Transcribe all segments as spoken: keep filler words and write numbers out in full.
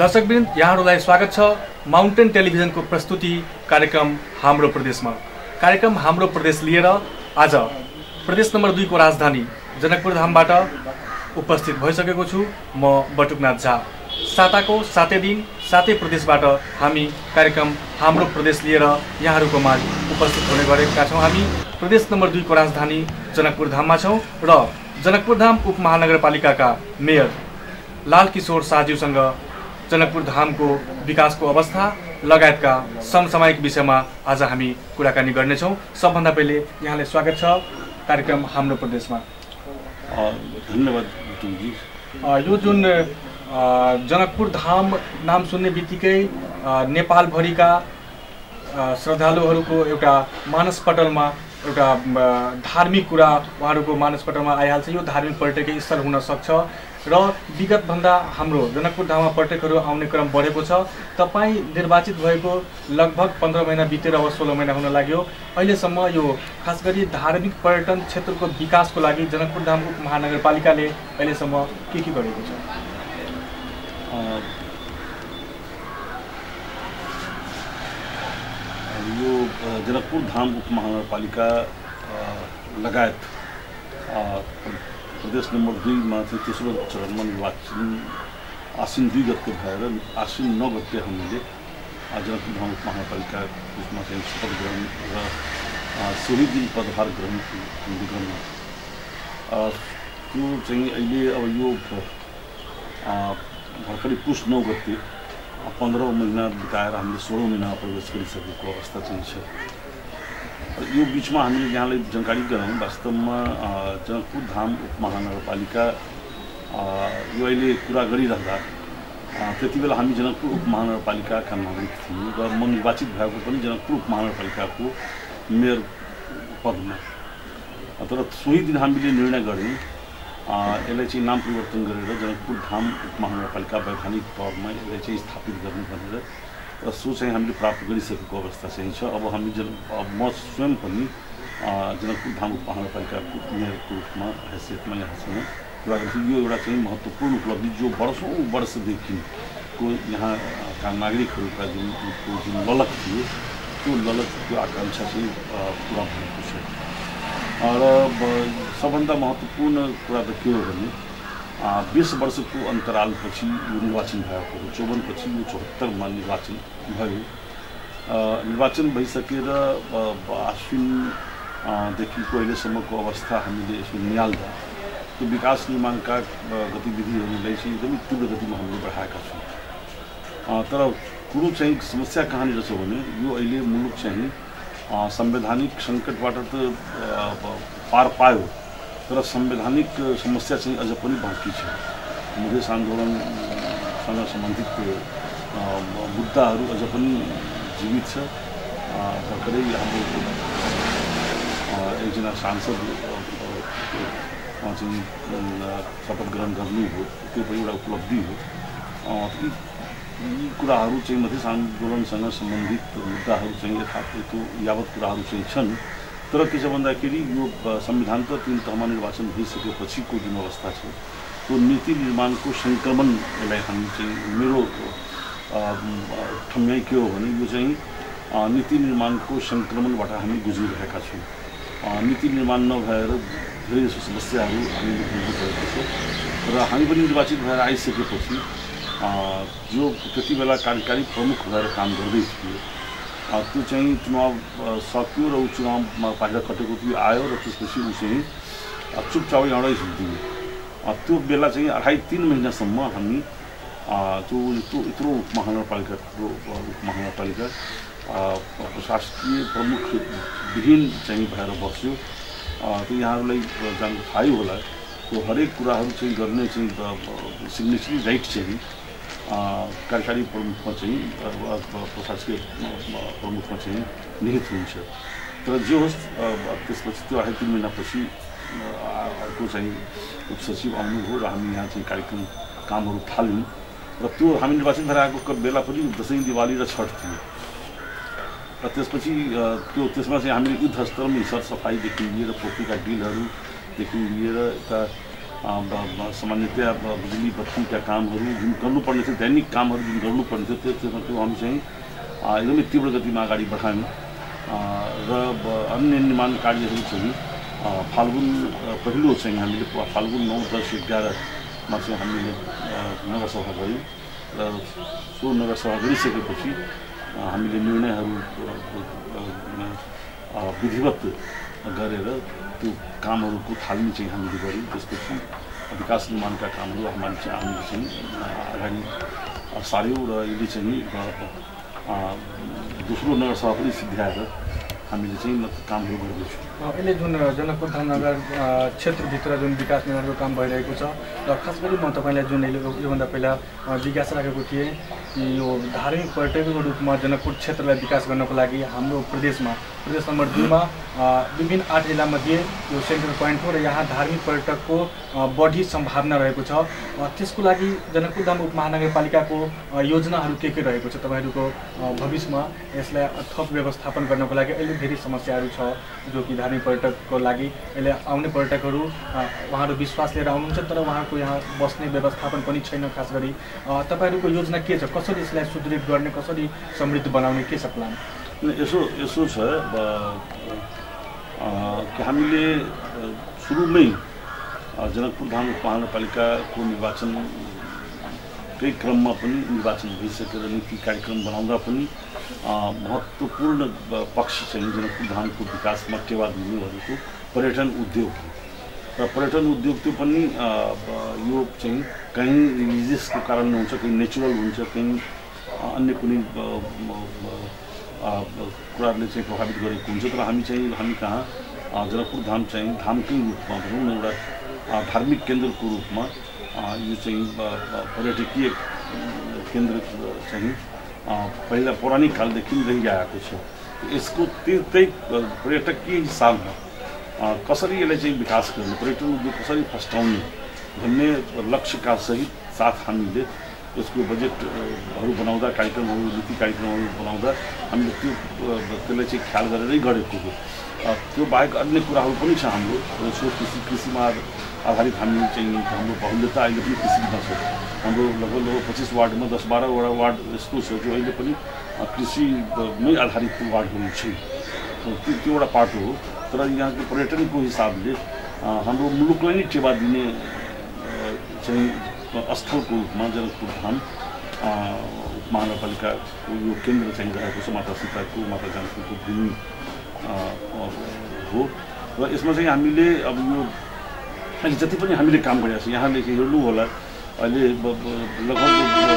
दर्शकवृन्द, यहाँहरूलाई स्वागत छ माउन्टेन टेलिभिजनको प्रस्तुति कार्यक्रम हाम्रो प्रदेशमा। कार्यक्रम हाम्रो प्रदेश लिएर आज प्रदेश नम्बर दुई को राजधानी जनकपुर धामबाट उपस्थित भइसकेको छु म बटुकनाथ झा। साताको सातै दिन सातै प्रदेशबाट हामी कार्यक्रम हाम्रो प्रदेश लिएर यहाँहरूको माझ उपस्थित हुने गरेका छौँ। हामी प्रदेश नम्बर दुई को राजधानी जनकपुर धाममा छौँ र जनकपुर धाम उपमहानगरपालिकाका मेयर लाल किशोर शाहज्यूसँग जनकपुर धामको विकासको अवस्था लगायतका समसामयिक विषयमा आज हामी कुराकानी गर्नेछौँ। सबभन्दा पहिले यहाँलाई स्वागत छ कार्यक्रम हाम्रो प्रदेशमा। धन्यवाद। यो जुन जनकपुर धाम नाम सुन्ने बित्तिकै नेपालभरिका श्रद्धालुहरूको एउटा मानसपटलमा एउटा धार्मिक कुरा उहाँहरूको मानसपटलमा आइहाल्छ। यो धार्मिक पर्यटकीय स्थल हुन सक्छ र विगतभन्दा हाम्रो जनकपुर धाममा पर्यटकहरू आउने क्रम बढेको छ। तपाईँ निर्वाचित भएको लगभग पन्ध्र महिना बितेर अब सोह्र महिना हुन लाग्यो। अहिलेसम्म यो खास गरी धार्मिक पर्यटन क्षेत्रको विकासको लागि जनकपुर धाम उपमहानगरपालिकाले अहिलेसम्म के के गरेको छ? यो जनकपुर धाम उपमहानगरपालिका लगायत प्रदेश नम्बर दुईमा चाहिँ तेस्रो चरणमा निर्वाचन आश्विन दुई गते भएर आश्विन नौ गते हामीले जनकपुर धाम उपमहानगरपालिका उसमा चाहिँ शपथ ग्रहण र सोही दिन पदभार ग्रहण विक्रम त्यो चाहिँ अहिले अब यो भर्खरै पुस नौ गते पन्ध्र महिना बिताएर हामीले सोह्र महिनामा प्रवेश गरिसकेको अवस्था चाहिँ छ। यो बिचमा हामीले यहाँलाई जानकारी गरायौँ, वास्तवमा जनकपुर धाम उपमहानगरपालिका यो अहिले कुरा गरिरहँदा त्यति बेला हामी जनकपुर उपमहानगरपालिकाका नागरिक थियौँ र म निर्वाचित भएको पनि जनकपुर उपमहानगरपालिकाको मेयर पदमा। तर सोही दिन हामीले निर्णय गऱ्यौँ यसलाई चाहिँ नाम परिवर्तन गरेर जनकपुर धाम उपमहानगरपालिका वैधानिक तौरमा यसलाई चाहिँ स्थापित गर्ने भनेर र सो चाहिँ हामीले प्राप्त गरिसकेको अवस्था चाहिँ छ। अब हामी जन अब म स्वयं पनि जनकपुर धाम उपमहानगरपालिकाको मेयरको रूपमा हैसियतमा यहाँसँग कुरा गर्छु। यो एउटा चाहिँ महत्त्वपूर्ण उपलब्धि जो वर्षौँ वर्षदेखिको यहाँका नागरिकहरूका जुन जुन ललक थियो त्यो ललक त्यो आकाङ्क्षा चाहिँ पुरा भएको छ। र सबभन्दा महत्त्वपूर्ण कुरा त के हो भने बीस वर्षको अन्तरालपछि यो निर्वाचन भएको हो। चौवन पछि यो चौहत्तरमा निर्वाचन भयो। निर्वाचन भइसकेर आश्विनदेखिको अहिलेसम्मको अवस्था हामीले यसो निहाल्दा त्यो विकास निर्माणका गतिविधिहरूलाई चाहिँ एकदमै तीव्र गतिमा हामीले बढाएका छौँ। तर कुरो चाहिँ समस्या कहाँनिर छ भने यो अहिले मुलुक चाहिँ संवैधानिक सङ्कटबाट त पार पायो तर संवैधानिक समस्या चाहिँ अझ पनि बाँकी छ। मधेस आन्दोलनसँग सम्बन्धित मुद्दाहरू अझ पनि जीवित छ। भर्खरै हाम्रो एकजना सांसद चाहिँ शपथ ग्रहण गर्नुभयो, त्यो पनि एउटा उपलब्धि हो। यी कुराहरू चाहिँ मधेस आन्दोलनसँग सम्बन्धित मुद्दाहरू चाहिँ यथार्थ त्यो यावत कुराहरू चाहिँ छन्। तर के छ भन्दाखेरि यो संविधान त तीन तहमा निर्वाचन भइसकेपछिको जुन अवस्था छ त्यो नीति निर्माणको सङ्क्रमण यसलाई हामी चाहिँ मेरो ठम्याइ के हो भने यो चाहिँ नीति निर्माणको सङ्क्रमणबाट हामी गुज्रिरहेका छौँ। नीति निर्माण नभएर धेरै जसो समस्याहरू हामीले भोग्नुभएको छ र हामी पनि निर्वाचित भएर आइसकेपछि जो त्यति बेला कार्यकारी प्रमुख भएर काम गर्दै थियो त्यो चाहिँ चुनाव सक्यो र ऊ चुनावमा बाहिर कटेको त्यो आयो र त्यसपछि ऊ चाहिँ चुपचाप एउटै हिँड्दियो। त्यो बेला चाहिँ अढाई तिन महिनासम्म हामी जो यत्रो यत्रो उपमहानगरपालिका उपमहानगरपालिका प्रशासकीय प्रमुख विहीन चाहिँ भएर बस्यो। त्यो यहाँहरूलाई जान थाहै होला त्यो हरेक कुराहरू चाहिँ गर्ने चाहिँ सिग्नेचरी राइट चाहिँ कार्यकारी प्रमुखमा चाहिँ प्रशासकीय प्रमुखमा चाहिँ निहित हुन्छ। तर जे होस् त्यसपछि त्यो अढाई तिन महिनापछि अर्को चाहिँ उपसचिव आउनुभयो र हामी यहाँ चाहिँ कार्यक्रम कामहरू थाल्यौँ र त्यो हामी निर्वाचित भएर आएको बेला पनि दसैँ दिवाली र छठ थियो र त्यसपछि त्यो त्यसमा चाहिँ हामीले युद्ध स्तरमा सरसफाइदेखि लिएर पोखरीका डिलहरूदेखि लिएर यता सामान्यतया बिजुली बत्तीका कामहरू जुन गर्नुपर्ने थियो दैनिक कामहरू जुन गर्नुपर्ने थियो त्यो त्यो हामी चाहिँ एकदमै तीव्र गतिमा अगाडि बढायौँ र अन्य निर्माण कार्यहरू चाहिँ फाल्गुन पहिलो चाहिँ हामीले फाल्गुन नौ दस एघारमा चाहिँ हामीले नगरसभा गऱ्यौँ र सो नगरसभा गरिसकेपछि हामीले निर्णयहरू विधिवत गरेर त्यो कामहरूको थालनी चाहिँ हामीले गऱ्यौँ। त्यसपछि विकास निर्माणका कामहरू हामीले चाहिँ हामीले चाहिँ अगाडि सार्यौँ र यसले चाहिँ दोस्रो नगरसभा पनि सिद्ध्याएर हामीले चाहिँ कामहरू गर्दैछौँ। अहिले जुन जनकपुर धाम नगर क्षेत्रभित्र जुन विकास निर्माणको काम भइरहेको छ र खास गरी म तपाईँलाई जुन योभन्दा पहिला जिज्ञासा राखेको थिएँ कि यो धार्मिक पर्यटकको रूपमा जनकपुर क्षेत्रलाई विकास गर्नको लागि हाम्रो प्रदेशमा प्रदेश नम्बर दुईमा विभिन्न आठ जिल्लामध्ये यो सेन्ट्रल पोइन्ट हो र यहाँ धार्मिक पर्यटकको बढी सम्भावना रहेको छ। त्यसको लागि जनकपुर धाम उपमहानगरपालिकाको योजनाहरू के के रहेको छ? तपाईँहरूको भविष्यमा यसलाई थप व्यवस्थापन गर्नको लागि अहिले धेरै समस्याहरू छ जो कि धार्मिक पर्यटकको लागि अहिले आउने पर्यटकहरू उहाँहरू विश्वास लिएर आउनुहुन्छ तर उहाँको यहाँ बस्ने व्यवस्थापन पनि छैन। खास गरी तपाईँहरूको योजना के छ? कसरी यसलाई सुदृढ गर्ने, कसरी समृद्ध बनाउने, के छ प्लान? यसो यसो छ कि हामीले सुरुमै जनकपुर धाम उपमहानगरपालिकाको निर्वाचनकै क्रममा पनि निर्वाचन भइसकेर नीति कार्यक्रम बनाउँदा पनि महत्त्वपूर्ण पक्ष चाहिँ जनकपुर धामको विकासमा टेवा दिनेहरूको पर्यटन उद्योग हो र पर्यटन उद्योग त्यो पनि यो चाहिँ कहीँ रिलिजियसको कारणले हुन्छ, कहीँ नेचुरल हुन्छ, कहीँ अन्य कुनै कुराहरूले चाहिँ प्रभावित गरेको हुन्छ। तर हामी चाहिँ हामी कहाँ जनकपुर धाम चाहिँ धामकै रूपमा भनौँ न एउटा धार्मिक केन्द्रको रूपमा यो चाहिँ पर्यटकीय केन्द्र चाहिँ पहिला पौराणिक कालदेखि रहिआएको छ। यसको त्यही पर्यटकीय हिसाबमा कसरी यसलाई चाहिँ विकास गर्ने, पर्यटन उद्योग कसरी फस्टाउने भन्ने लक्ष्यका सहित साथ हामीले यसको बजेटहरू बनाउँदा, कार्यक्रमहरू नीति कार्यक्रमहरू बनाउँदा हामीले त्यो त्यसलाई चाहिँ ख्याल गरेरै गरेको हो। त्यो बाहेक अन्य कुराहरू पनि छ हाम्रो यसको कृषि कृषिमा आधारित हामी चाहिँ हाम्रो बहुल्यता अहिले पनि कृषिमा छ। हाम्रो लगभग लगभग पच्चिस वार्डमा दस बाह्रवटा वार्ड यस्तो छ जो अहिले पनि कृषिमै आधारित वार्डहरू छ। त्यो त्यो एउटा पाटो हो। तर यहाँको पर्यटनको हिसाबले हाम्रो मुलुकलाई नै टेवा दिने चाहिँ स्थलको रूपमा जनकपुर धाम उपमहानगरपालिकाको यो केन्द्र चाहिँ रहेको छ। माता सीताको, माता जानकीको भूमि हो र यसमा चाहिँ हामीले अब यो अहिले जति पनि हामीले काम गरिरहेको छ यहाँले हेर्नु होला अहिले लगभग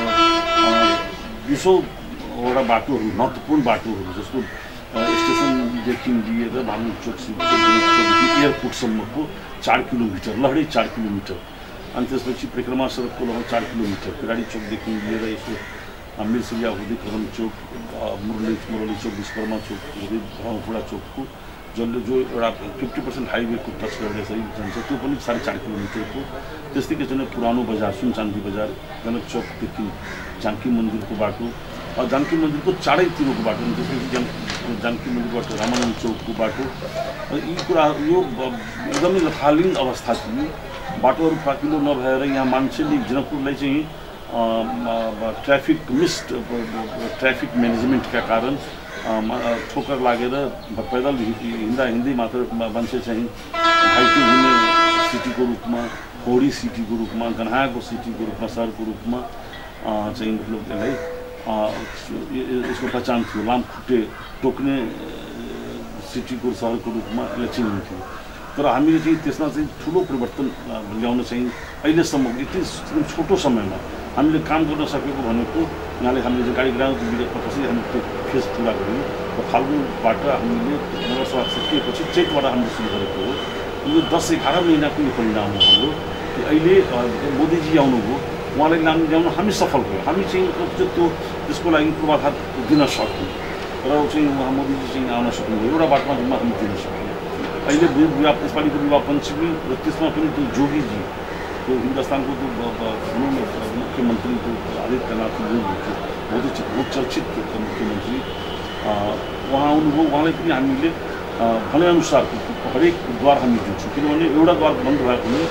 बिसौँवटा बाटोहरू महत्त्वपूर्ण बाटोहरू जस्तो स्टेसनदेखि लिएर भानु चोकदेखि एयरपोर्टसम्मको चार किलोमिटर लहरै चार किलोमिटर अनि त्यसपछि परिक्रमा सडकको लगभग चार किलोमिटर पिराडी चोकदेखि लिएर यसो मिरसिया हुँदै कदम चोक मुरली मुरली चोक विश्वकर्मा चोक हुँदै भ्रमपुरा चोकको जसले जो एउटा फिफ्टी पर्सेन्ट हाइवेको टच गरेर चाहिँ जान्छ त्यो पनि साढे चार किलोमिटरको। त्यस्तै चाहिँ पुरानो बजार सुनचान्दी बजार जनक चोकदेखि जानकी मन्दिरको बाटो जानकी मन्दिरको चारैतिरको बाटो त्यसपछि जान जानकी मन्दिरबाट रामानन्द चौकको बाटो यी कुरा यो एकदमै लथालिङ्ग अवस्था थियो। बाटोहरू फाकिलो नभएर यहाँ मान्छेले जनकपुरलाई चाहिँ ट्राफिक मिस्ड ट्राफिक म्यानेजमेन्टका कारण ठोकर लागेर पैदल हिँड्दा हिँड्दै मात्र मान्छे चाहिँ घाइते हुने सिटीको रूपमा, पौडी सिटीको रूपमा, गन्हाको सिटीको रूपमा, सहरको रूपमा चाहिँ मतलब यसलाई यसको पहिचान थियो। लामखुट्टे टोक्ने सिटीको सहरको रूपमा यसलाई चिनिन्थ्यो। तर हामीले चाहिँ त्यसमा चाहिँ ठुलो परिवर्तन ल्याउन चाहिँ अहिलेसम्म यति छोटो समयमा हामीले काम गर्न सकेको भनेको यहाँले हामीले जो कार्यक्रमको विगतमा कसरी हामीले त्यो फेज पुरा गऱ्यौँ र फाल्गुनबाट हामीले नगरसभा सकिएपछि चेकबाट हामीले सुरु गरेको हो। यो दस एघार महिनाको यो परिणाम हो हाम्रो कि अहिले मोदीजी आउनुभयो, उहाँलाई नाम ल्याउन हामी सफल भयौँ। हामी चाहिँ त्यो त्यसको लागि पूर्वाधार दिन सक्यौँ र चाहिँ उहाँ मोदीजी चाहिँ आउन सक्नुभयो, एउटा बाटोमा जुम्मा हामी दिन सक्यौँ। अहिले विवाह यसपालिको विवाह पञ्चमी र त्यसमा पनि त्यो जोगीजी त्यो हिन्दुस्तानको त्यो मुख्यमन्त्री त्यो आदित्यनाथ योगी थियो बहुत बहुत चर्चित मुख्यमन्त्री उहाँ आउनुभयो। उहाँलाई पनि हामीले भनेअनुसार हरेक द्वार हामी दिन्छौँ किनभने एउटा द्वार बन्द भए पनि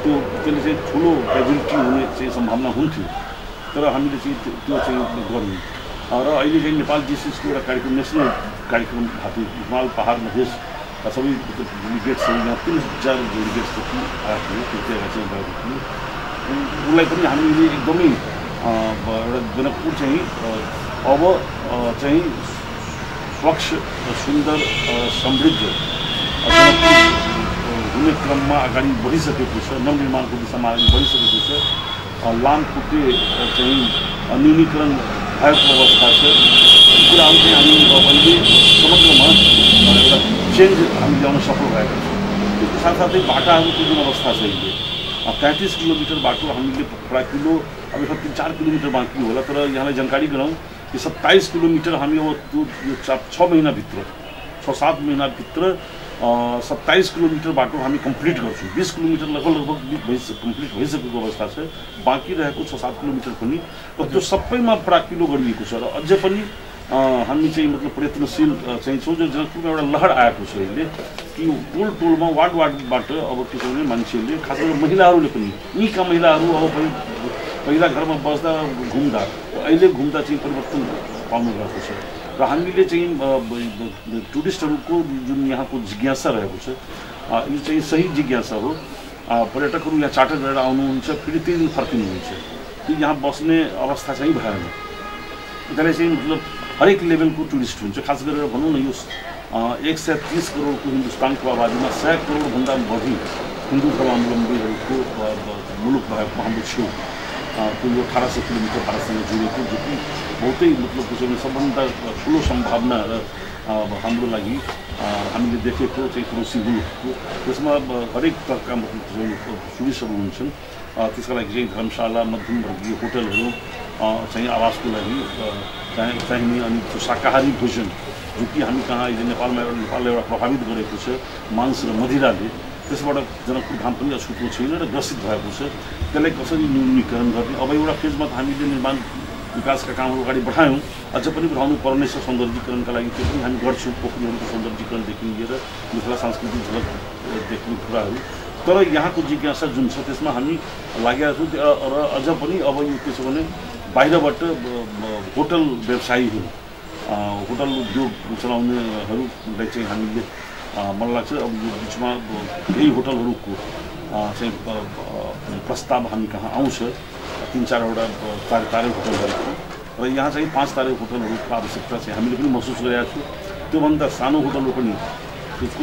त्यो त्यसले चाहिँ ठुलो क्याजुअलिटी हुने चाहिँ सम्भावना हुन्थ्यो तर हामीले चाहिँ त्यो चाहिँ गर्यौँ र अहिले चाहिँ नेपाल जिसिसको एउटा कार्यक्रम नेसनल कार्यक्रम भएको हिमाल पहाड मधेसका सबै डेलिगेट्सहरू यहाँ तिन हजार डेलिगेट्स जति आएको थियो त्यतिखेर चाहिँ गएको थियो उसलाई पनि हामीले एकदमै एउटा जनकपुर चाहिँ अब चाहिँ स्वच्छ सुन्दर समृद्ध हुने क्रममा अगाडि बढिसकेको छ नवनिर्माणको दिशामा अगाडि बढिसकेको छ लामखुट्टे चाहिँ न्यूनीकरण भएको अवस्था छ कुराहरू चाहिँ हामी अहिले समग्रमा एउटा चेन्ज हामी ल्याउन सफल भएका छौँ त्यसको साथसाथै बाटाहरूको जुन अवस्था छ अहिले पैंतीस किलोमीटर बाटो हामीले प्राय किलो अब तिन चार किलोमीटर बाँकी होला तर यहाँलाई जानकारी गराउँ कि सत्ताइस किलोमीटर हामी अब त्यो छ महिनाभित्र छ सात महिनाभित्र सत्ताइस किलोमीटर बाटो हामी कम्प्लिट गर्छौँ बीस किलोमीटर लगभग लगभग भइस कम्प्लिट भइसकेको अवस्था छ बाँकी रहेको छ सात किलोमीटर पनि र त्यो सबैमा प्राकिलो गरिएको छ र अझै पनि हामी चाहिँ मतलब प्रयत्नशील चाहिँ छौँ जो जनकपुरमा एउटा लहर आएको छ अहिले कि टोल टोलमा वार्ड वार्डबाट अब के छ भने मान्छेहरूले खास गरेर महिलाहरूले पनि यीका महिलाहरू अब पहिला घरमा बस्दा घुम्दा अहिले घुम्दा चाहिँ परिवर्तन पाउनु भएको छ र हामीले चाहिँ टुरिस्टहरूको जुन यहाँको जिज्ञासा रहेको छ यो चाहिँ सही जिज्ञासा हो पर्यटकहरू यहाँ चार्टर गरेर आउनुहुन्छ फेरि त्यही दिन फर्किनुहुन्छ कि यहाँ बस्ने अवस्था चाहिँ भएन त्यसले चाहिँ मतलब हरेक लेभलको टुरिस्ट हुन्छ खास गरेर भनौँ न यो एक सय तिस करोडको हिन्दुस्तानको आबादीमा सय करोडभन्दा बढी हिन्दू धर्मावलम्बीहरूको मुलुक भएको हाम्रो छेउ त्यो यो अठारह सौ किलोमिटर भारतसँग जोडिएको जो कि बहुतै मतलब त्यसो भने सबभन्दा ठुलो सम्भावना र हाम्रो लागि हामीले देखेको चाहिँ पडोसी मुलुकको त्यसमा हरेक प्रकारका मतलब टुरिस्टहरू हुन्छन् त्यसका लागि चाहिँ धर्मशाला मध्यमवर्गीय होटलहरू चाहिँ आवासको लागि चाहिँ चाहिने अनि त्यो शाकाहारी भोजन जो कि हामी कहाँ अहिले नेपालमा एउटा नेपालले एउटा प्रभावित गरेको छ मांस र मदिराले त्यसबाट जनकपुर धाम पनि अछुतो छैन र ग्रसित भएको छ त्यसलाई कसरी न्यूनीकरण गर्ने अब एउटा फेजमा त हामीले निर्माण विकासका कामहरू अगाडि बढायौँ अझ पनि बढाउनु पर्ने छ सौन्दर्यीकरणका लागि त्यो पनि हामी गर्छौँ पोखरीहरूको सौन्दर्यीकरणदेखि लिएर मिथिला सांस्कृतिक झलक देख्ने कुराहरू तर यहाँको जिज्ञासा जुन छ त्यसमा हामी लागेका छौँ र अझ पनि अब यो के छ भने बाहिरबाट होटल व्यवसायीहरू होटल उद्योग चलाउनेहरूलाई चाहिँ हामीले मलाई लाग्छ अब यो बिचमा यही होटलहरूको चाहिँ प्रस्ताव हामी कहाँ आउँछ तिन चारवटा तारे तारे होटलहरूको र यहाँ चाहिँ पाँच तारे होटलहरूको आवश्यकता चाहिँ हामीले पनि महसुस गरेका छौँ त्योभन्दा सानो होटलहरू पनि त्यसको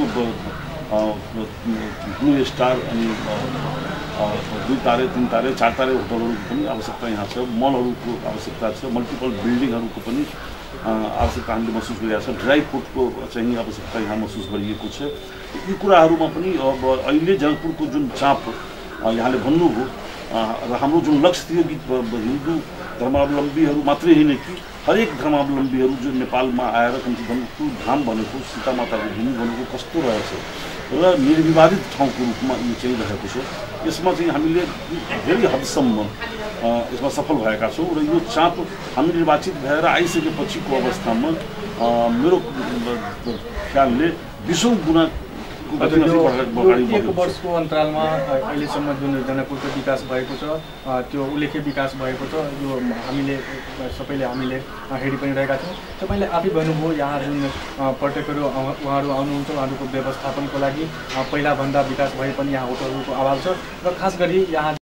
ब्लू स्टार अनि दुई तारे तिन तारे चार तारे होटलहरूको पनि आवश्यकता यहाँ छ मलहरूको आवश्यकता छ मल्टिपल बिल्डिङहरूको पनि आवश्यकता हामीले महसुस गरिरहेको छ ड्राई फुडको चाहिँ आवश्यकता यहाँ महसुस गरिएको छ यी कुराहरूमा पनि अब अहिले जनकपुरको जुन चाप यहाँले भन्नुभयो र हाम्रो जुन लक्ष्य थियो कि हिन्दू धर्मावलम्बीहरू मात्रै होइन कि हरेक धर्मावलम्बीहरू जो नेपालमा आएर कमसे जनकपुर धाम भनेको सीता माताको भूमि भनेको कस्तो रहेछ र निर्विवादित ठाउँको रूपमा यो चाहिँ रहेको छ यसमा चाहिँ हामीले धेरै हदसम्म यसमा सफल भएका छौँ र यो चाप हामी निर्वाचित भएर आइसकेपछिको अवस्थामा मेरो ख्यालले बिसौँ गुणा एक वर्षको अन्तरालमा अहिलेसम्म जुन जनकपुरको विकास भएको छ त्यो उल्लेख्य विकास भएको छ यो हामीले सबैले हामीले हेरि पनि रहेका छौँ तपाईँले आफै भन्नुभयो यहाँ जुन पर्यटकहरू उहाँहरू आउनुहुन्छ उहाँहरूको व्यवस्थापनको लागि पहिलाभन्दा विकास भए पनि यहाँ होटलहरूको अभाव छ र खास गरी यहाँ